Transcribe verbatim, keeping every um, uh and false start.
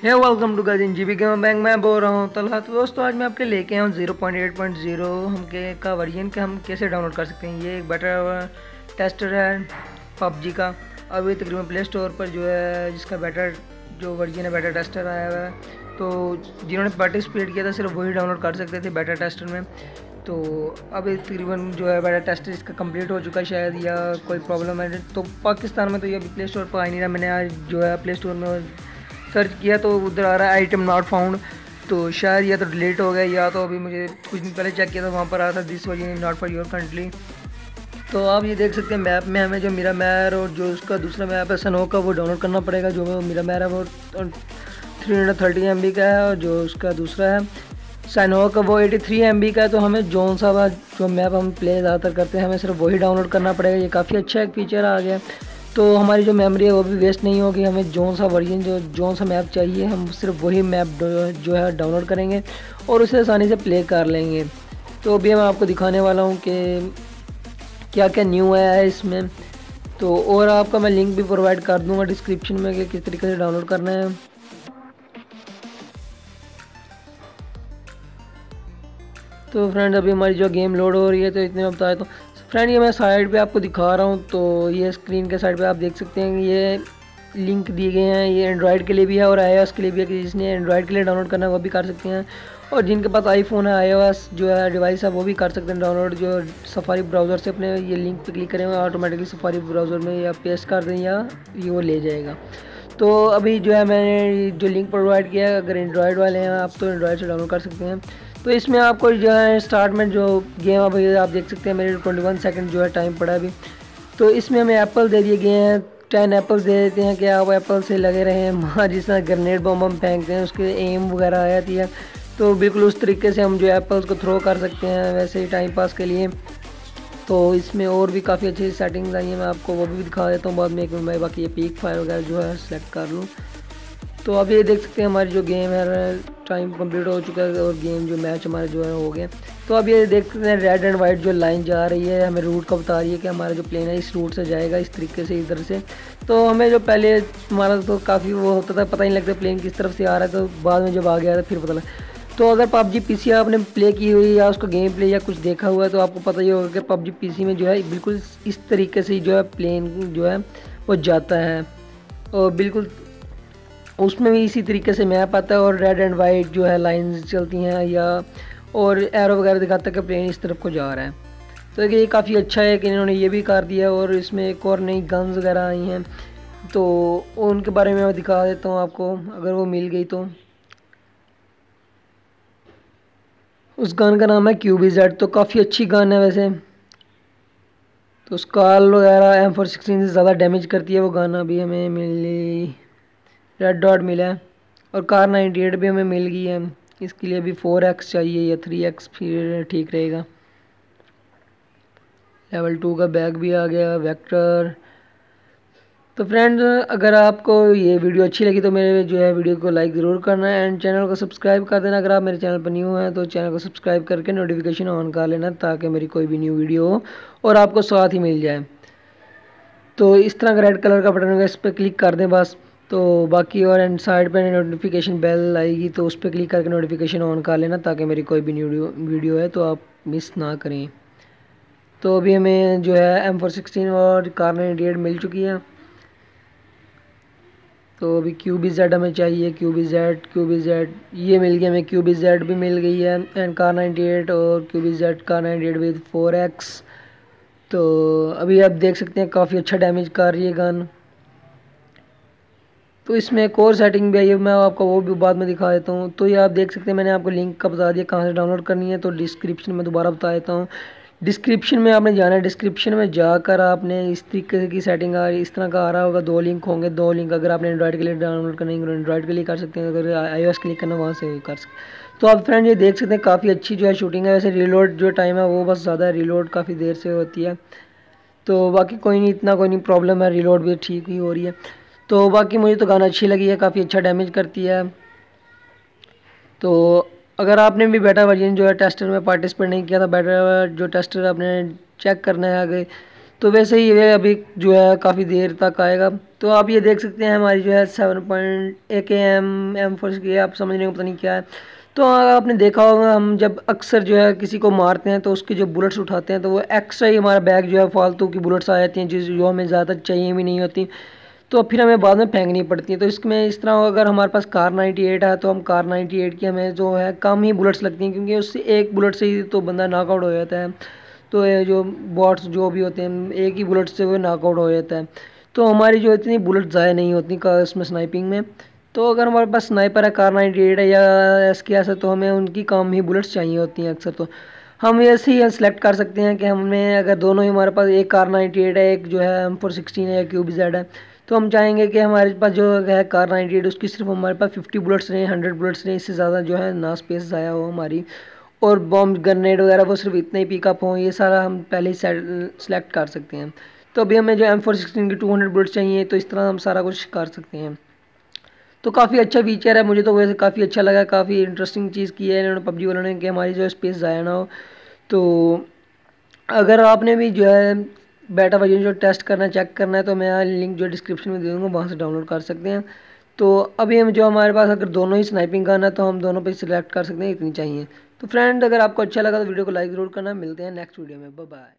Hey welcome to guys in GB game bank. मैं बोल रहा हूँ तलहा। तो दोस्तों आज मैं आपके लेके आया हूँ zero point eight point zero हम के का वर्जन के हम कैसे डाउनलोड कर सकते हैं। ये एक बेटा टेस्टर है पबजी का। अभी तकरीबन प्ले स्टोर पर जो है जिसका बेटा जो वर्जन है बेटा टेस्टर आया हुआ है, तो जिन्होंने पार्टिसिपेट किया था सिर्फ वही डाउनलोड कर सकते थे बेटा टेस्टर में। तो अभी तकरीबन जो है बेटा टेस्टर इसका कंप्लीट हो चुका है शायद, या कोई प्रॉब्लम है तो पाकिस्तान में तो ये अभी प्ले स्टोर पर आ नहीं रहा। मैंने आज जो है प्ले स्टोर में सर्च किया तो उधर आ रहा है आइटम नॉट फाउंड, तो शायद या तो डिलीट हो गया या तो अभी मुझे कुछ दिन पहले चेक किया था वहाँ पर आया था this version not for your country. तो आप ये देख सकते हैं मैप में हमें जो मेरा मैर और जो उसका दूसरा मैप है सनो का वो डाउनलोड करना पड़ेगा। जो मेरा मैर है वो three hundred thirty M B का है और जो उसका दूसरा है सनो का वो एटी थ्री एम बी का है। तो हमें जोन सा जो मैप हम प्ले ज़्यादातर करते हैं हमें सिर्फ वही डाउनलोड करना पड़ेगा। ये काफ़ी अच्छा एक फीचर आ गया, तो हमारी जो मेमोरी है वो भी वेस्ट नहीं होगी। हमें जोन सा वर्जन जो जोन सा मैप चाहिए हम सिर्फ वही मैप जो है डाउनलोड करेंगे और उसे आसानी से प्ले कर लेंगे। तो अभी मैं आपको दिखाने वाला हूँ कि क्या क्या न्यू आया है इसमें। तो और आपका मैं लिंक भी प्रोवाइड कर दूँगा डिस्क्रिप्शन में कि किस तरीके से डाउनलोड करना है। तो फ्रेंड अभी हमारी जो गेम लोड हो रही है तो इतने में बताया। तो फ्रेंड ये मैं साइड पे आपको दिखा रहा हूँ, तो ये स्क्रीन के साइड पे आप देख सकते हैं कि ये लिंक दिए गए हैं। ये एंड्रॉयड के लिए भी है और आईओएस के लिए भी है कि जिसने एंड्रॉयड के लिए डाउनलोड करना है वो भी कर सकते हैं, और जिनके पास आईफोन है आईओएस जो है डिवाइस है वो भी कर सकते हैं डाउनलोड। जो सफारी ब्राउज़र से अपने ये लिंक पे क्लिक करेंगे ऑटोमेटिकली सफारी ब्राउज़र में या पेस्ट कर दें या ये वो ले जाएगा। तो अभी जो है मैंने जो लिंक प्रोवाइड किया है, अगर एंड्रॉयड वाले हैं आप तो एंड्रॉयड से डाउनलोड कर सकते हैं। तो इसमें आपको जो है स्टार्ट में जो गेम अभी आप देख सकते हैं मेरे ट्वेंटी वन सेकंड जो है टाइम पड़ा अभी। तो इसमें हमें एप्पल दे दिए गए हैं, टेन एप्पल्स दे देते हैं कि आप एप्पल से लगे रहे हैं। वहाँ जिस तरह ग्रेनेड बम हम फेंकते हैं उसके एम वगैरह आ जाती है, तो बिल्कुल उस तरीके से हम जो एप्पल्स को थ्रो कर सकते हैं वैसे ही टाइम पास के लिए। तो इसमें और भी काफ़ी अच्छी सेटिंग्स आई हैं, मैं आपको वो भी दिखा देता हूँ बाद में। एक मैं बाकी ये पीक फायर वगैरह जो है सेलेक्ट कर लूँ। तो अब ये देख सकते हैं हमारी जो गेम है टाइम कंप्लीट हो चुका है और गेम जो मैच हमारे जो है हो गए। तो अब ये देख सकते हैं रेड एंड वाइट जो लाइन जा रही है हमें रूट का बता रही है कि हमारा जो प्लेन है इस रूट से जाएगा इस तरीके से इधर से। तो हमें जो पहले हमारा तो काफ़ी वो होता था पता नहीं लगता प्लेन किस तरफ से आ रहा है, तो बाद में जब आ गया था फिर पता लगा। तो अगर पबजी पीसी आपने प्ले की हुई या उसका गेम प्ले या कुछ देखा हुआ है तो आपको पता ही होगा कि पबजी पीसी में जो है बिल्कुल इस तरीके से जो है प्लेन जो है वो जाता है और बिल्कुल उसमें भी इसी तरीके से मैप आता है और रेड एंड वाइट जो है लाइंस चलती हैं या और एरो वगैरह दिखाता है कि प्लेन इस तरफ को जा रहा है। तो ये काफ़ी अच्छा है कि इन्होंने ये भी कर दिया और इसमें एक और नई गन्स वगैरह आई हैं तो उनके बारे में मैं दिखा देता हूँ आपको अगर वो मिल गई तो। उस गन का नाम है क्यूबीजेड, तो काफ़ी अच्छी गन है वैसे। तो स्काल वगैरह एम फोर सिक्सटीन से ज़्यादा डैमेज करती है वो गन। अभी हमें मिली रेड डॉट मिला है और कार नाइन्टी एट भी हमें मिल गई है। इसके लिए अभी फोर एक्स चाहिए या थ्री एक्स फिर ठीक रहेगा। लेवल टू का बैग भी आ गया वेक्टर। तो फ्रेंड्स अगर आपको ये वीडियो अच्छी लगी तो मेरे जो है वीडियो को लाइक ज़रूर करना है एंड चैनल को सब्सक्राइब कर देना। अगर आप मेरे चैनल पर न्यू हैं तो चैनल को सब्सक्राइब करके नोटिफिकेशन ऑन कर लेना ताकि मेरी कोई भी न्यू वीडियो हो और आपको साथ ही मिल जाए। तो इस तरह का रेड कलर का बटन होगा इस पर क्लिक कर दें बस। तो बाकी और एंड साइड पर नोटिफिकेशन बेल आएगी तो उस पर क्लिक करके नोटिफिकेशन ऑन कर लेना ताकि मेरी कोई भी वीडियो वीडियो है तो आप मिस ना करें। तो अभी हमें जो है एम फोर सिक्सटीन और कार नाइन्टी एट मिल चुकी है। तो अभी क्यूबी जेड हमें चाहिए, क्यूबी जेड क्यूबी जेड ये मिल गया हमें, क्यूबी जेड भी मिल गई है एंड कार नाइन्टी एट और Q B Z Kar ninety eight with four x. तो अभी आप देख सकते हैं काफ़ी अच्छा डैमेज कर रही है गन। तो इसमें एक और सेटिंग भी आई है मैं आपको वो भी बाद में दिखा देता हूँ। तो ये आप देख सकते हैं मैंने आपको लिंक का बता दिया कहाँ से डाउनलोड करनी है, तो डिस्क्रिप्शन में दोबारा बता देता हूँ। डिस्क्रिप्शन में आपने जाना है, डिस्क्रिप्शन में जाकर आपने इस तरीके की सेटिंग आ रही इस तरह का आ रहा होगा, दो लिंक होंगे। दो लिंक अगर आपने एंड्रॉइड के लिए डाउनलोड करना है एंड्रॉइड के लिए कर सकते हैं, अगर आईओएस क्लिक करना वहाँ से कर सकते हैं। तो आप फ्रेंड ये देख सकते हैं काफ़ी अच्छी जो है शूटिंग है। वैसे रिलोड जो टाइम है वो बस ज़्यादा है, रिलोड काफ़ी देर से होती है। तो बाकी कोई नहीं इतना कोई नहीं प्रॉब्लम है, रिलोड भी ठीक ही हो रही है। तो बाकी मुझे तो गाना अच्छी लगी है, काफ़ी अच्छा डैमेज करती है। तो अगर आपने भी बेटा वर्जन जो है टेस्टर में पार्टिसिपेट नहीं किया था, बेटा जो टेस्टर आपने चेक करना है आगे तो वैसे ही ये अभी जो है काफ़ी देर तक आएगा। तो आप ये देख सकते हैं हमारी जो है सेवन पॉइंट ए के एम एम फोर्स की, आप समझने को पता नहीं क्या है। तो आपने देखा होगा हम जब अक्सर जो है किसी को मारते हैं तो उसके जो बुलेट्स उठाते हैं तो वो एक्स्ट्रा ही हमारा बैग जो है फालतू की बुलेट्स आ जाती हैं जिस जो हमें ज़्यादा चाहिए भी नहीं होती, तो फिर हमें बाद में फेंकनी पड़ती है। तो इसमें इस तरह अगर हमारे पास कार नाइन्टी एट है तो हम कार नाइन्टी एट की हमें जो है कम ही बुलेट्स लगती हैं, क्योंकि उससे एक बुलेट से ही तो बंदा नॉकआउट हो जाता है। तो ये जो बॉट्स जो भी होते हैं एक ही बुलेट से वो नॉकआउट हो जाता है। तो हमारी जो इतनी बुलेट ज़ाया नहीं होती का इसमें स्नाइपिंग में। तो अगर हमारे पास स्नाइपर है कार नाइन्टी एट है या एस के एस है तो हमें उनकी कम ही बुलेट्स चाहिए होती हैं अक्सर। तो हम ऐसे ही सेलेक्ट कर सकते हैं कि हमें अगर दोनों ही हमारे पास एक कार नाइन्टी एट है एक जो है एम फोर सिक्सटीन है या क्यूब जेड है, तो हम चाहेंगे कि हमारे पास जो है कार नाइन्टी एट उसकी सिर्फ हमारे पास फिफ्टी बुलेट्स रहें, हंड्रेड बुलेट्स रहें, इससे ज़्यादा जो है ना स्पेस ज़ाया हो हमारी, और बॉम्ब ग्रेनेड वगैरह वो सिर्फ इतने ही पिकअप हों, ये सारा हम पहले ही सेलेक्ट कर सकते हैं। तो अभी हमें जो एम फोर सिक्सटीन की टू हंड्रेड बुलेट्स चाहिए, तो इस तरह हम सारा कुछ कर सकते हैं। तो काफ़ी अच्छा फीचर है, मुझे तो वैसे काफ़ी अच्छा लगा, काफ़ी इंटरेस्टिंग चीज़ की है इन्होंने पबजी वालों ने कि हमारी जो स्पेस ज़ाया ना हो। तो अगर आपने भी जो है बेटा वर्जन जो टेस्ट करना है चेक करना है तो मैं लिंक जो डिस्क्रिप्शन में दे दूँगा वहाँ से डाउनलोड कर सकते हैं। तो अभी हम जो हमारे पास अगर दोनों ही स्नाइपिंग गन है तो हम दोनों पे सिलेक्ट कर सकते हैं, इतनी चाहिए। तो फ्रेंड अगर आपको अच्छा लगा तो वीडियो को लाइक ज़रूर करना, मिलते हैं नेक्स्ट वीडियो में, बाय बाय।